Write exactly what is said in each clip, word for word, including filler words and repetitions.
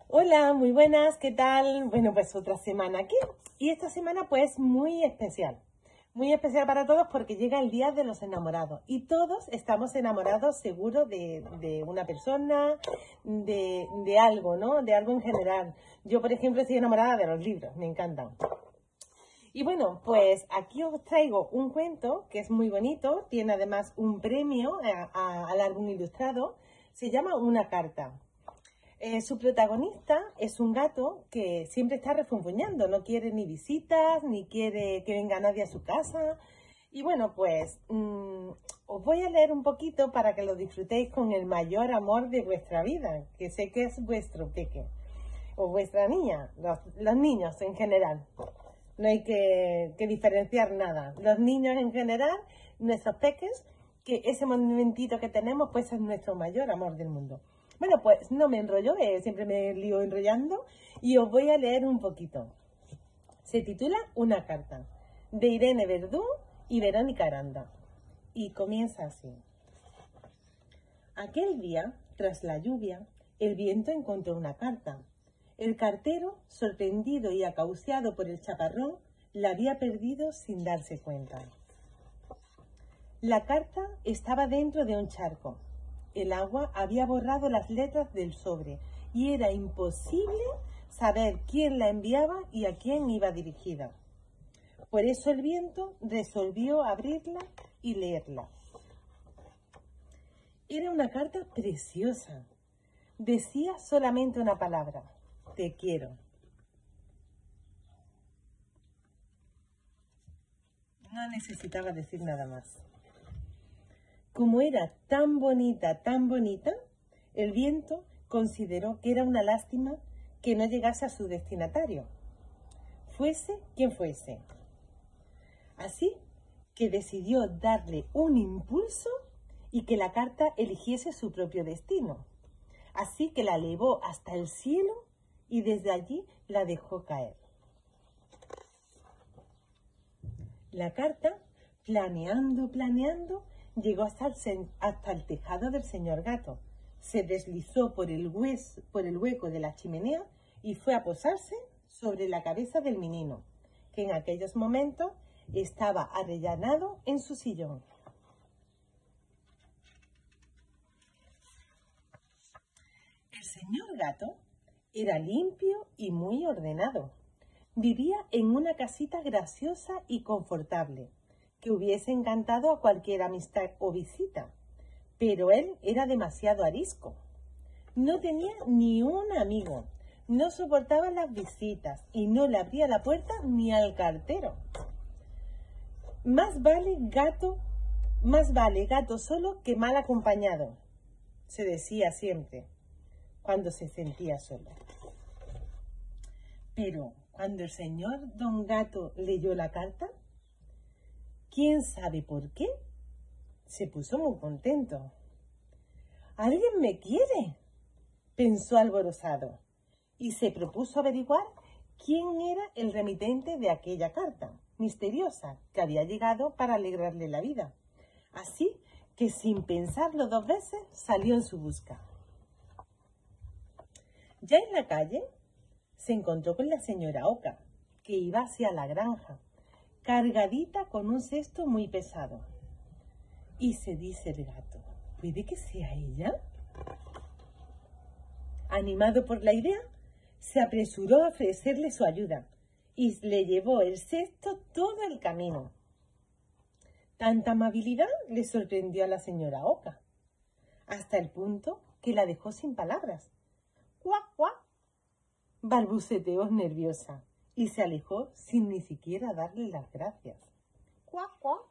Hola, muy buenas, ¿qué tal? Bueno, pues otra semana aquí. Y esta semana pues muy especial. Muy especial para todos porque llega el Día de los Enamorados. Y todos estamos enamorados seguro de, de una persona, de, de algo, ¿no? De algo en general. Yo, por ejemplo, estoy enamorada de los libros, me encantan. Y bueno, pues aquí os traigo un cuento que es muy bonito. Tiene además un premio a, a, al álbum ilustrado. Se llama Una carta. Eh, su protagonista es un gato que siempre está refunfuñando, no quiere ni visitas, ni quiere que venga nadie a su casa. Y bueno, pues mmm, os voy a leer un poquito para que lo disfrutéis con el mayor amor de vuestra vida, que sé que es vuestro peque, o vuestra niña, los, los niños en general. No hay que, que diferenciar nada. Los niños en general, nuestros peques, que ese momentito que tenemos, pues es nuestro mayor amor del mundo. Bueno, pues no me enrollo, eh, siempre me lío enrollando y os voy a leer un poquito. Se titula Una carta, de Irene Verdú y Verónica Aranda. Y comienza así. Aquel día, tras la lluvia, el viento encontró una carta. El cartero, sorprendido y acauciado por el chaparrón, la había perdido sin darse cuenta. La carta estaba dentro de un charco. El agua había borrado las letras del sobre y era imposible saber quién la enviaba y a quién iba dirigida. Por eso el viento resolvió abrirla y leerla. Era una carta preciosa. Decía solamente una palabra: te quiero. No necesitaba decir nada más. Como era tan bonita, tan bonita, el viento consideró que era una lástima que no llegase a su destinatario, fuese quien fuese. Así que decidió darle un impulso y que la carta eligiese su propio destino. Así que la elevó hasta el cielo y desde allí la dejó caer. La carta, planeando, planeando, llegó hasta el, hasta el tejado del señor gato, se deslizó por el, hues, por el hueco de la chimenea y fue a posarse sobre la cabeza del menino, que en aquellos momentos estaba arrellanado en su sillón. El señor gato era limpio y muy ordenado. Vivía en una casita graciosa y confortable, que hubiese encantado a cualquier amistad o visita, pero él era demasiado arisco. No tenía ni un amigo, no soportaba las visitas y no le abría la puerta ni al cartero. Más vale gato, más vale gato solo que mal acompañado, se decía siempre cuando se sentía solo. Pero cuando el señor Don Gato leyó la carta, ¿quién sabe por qué? Se puso muy contento. ¿Alguien me quiere?, pensó alborozado, y se propuso averiguar quién era el remitente de aquella carta misteriosa que había llegado para alegrarle la vida. Así que sin pensarlo dos veces salió en su busca. Ya en la calle se encontró con la señora Oca, que iba hacia la granja, cargadita con un cesto muy pesado. Y se dice el gato: ¿puede que sea ella? Animado por la idea, se apresuró a ofrecerle su ayuda y le llevó el cesto todo el camino. Tanta amabilidad le sorprendió a la señora Oca, hasta el punto que la dejó sin palabras. ¡Cuac, cuac!, balbuceteó nerviosa y se alejó sin ni siquiera darle las gracias. ¡Cuac, cuac!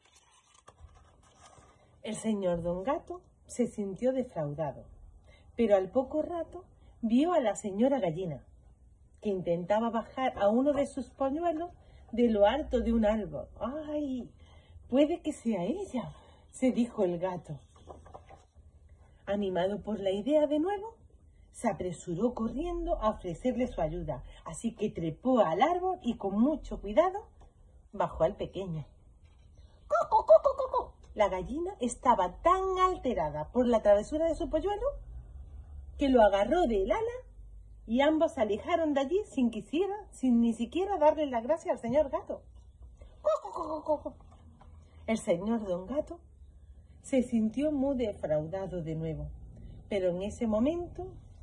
El señor Don Gato se sintió defraudado, pero al poco rato vio a la señora Gallina, que intentaba bajar a uno de sus polluelos de lo alto de un árbol. ¡Ay! Puede que sea ella, se dijo el gato. Animado por la idea de nuevo, se apresuró corriendo a ofrecerle su ayuda, así que trepó al árbol y con mucho cuidado bajó al pequeño. ¡Coco, coco, coco! La gallina estaba tan alterada por la travesura de su polluelo que lo agarró del ala y ambos se alejaron de allí sin quisiera, sin ni siquiera darle las gracias al señor Gato. El señor Don Gato se sintió muy defraudado de nuevo, pero en ese momento,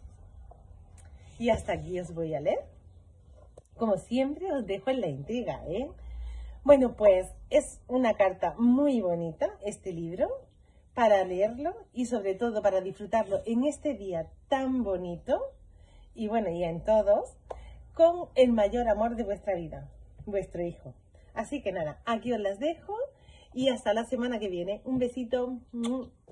y hasta aquí os voy a leer, como siempre os dejo en la intriga, ¿eh? Bueno, pues es una carta muy bonita este libro, para leerlo y sobre todo para disfrutarlo en este día tan bonito, y bueno, y en todos, con el mayor amor de vuestra vida, vuestro hijo. Así que nada, aquí os las dejo y hasta la semana que viene. Un besito.